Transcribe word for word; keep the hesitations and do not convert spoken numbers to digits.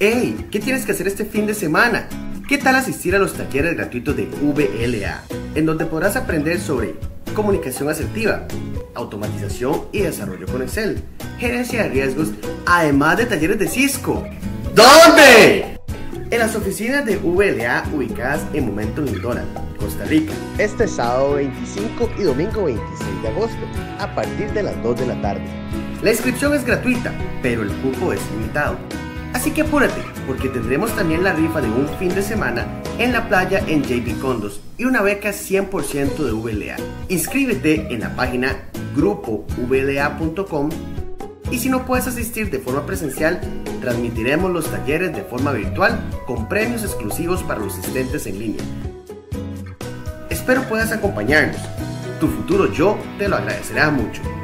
¡Hey! ¿Qué tienes que hacer este fin de semana? ¿Qué tal asistir a los talleres gratuitos de V L A, en donde podrás aprender sobre comunicación asertiva, automatización y desarrollo con Excel, gerencia de riesgos, además de talleres de Cisco? ¿Dónde? En las oficinas de V L A ubicadas en Momentum Lindora, Costa Rica, este sábado veinticinco y domingo veintiséis de agosto, a partir de las dos de la tarde. La inscripción es gratuita, pero el cupo es limitado. Así que apúrate, porque tendremos también la rifa de un fin de semana en la playa en J B Condos y una beca cien por ciento de V L A. Inscríbete en la página grupo v l a punto com y si no puedes asistir de forma presencial, transmitiremos los talleres de forma virtual con premios exclusivos para los asistentes en línea. Espero puedas acompañarnos. Tu futuro yo te lo agradecerá mucho.